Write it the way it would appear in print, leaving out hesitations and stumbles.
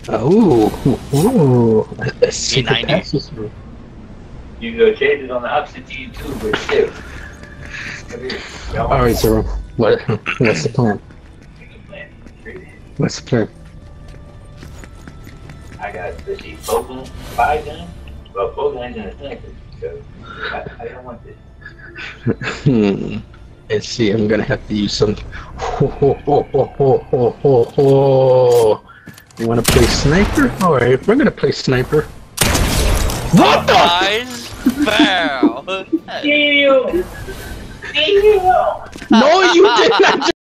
Ooh. Let's see if it P90. passes me. You can go change it on the option to you too, but still. Alright, Zero. What's the plan? What's the plan? I got, let's see, 5 guns? Well, 4 guns and a sniper. So, I don't want this. Let's see, I'm gonna have to use some. You wanna play sniper? Alright, we're gonna play sniper. What the? Eyes fell. Ew! Ew! No, you did not.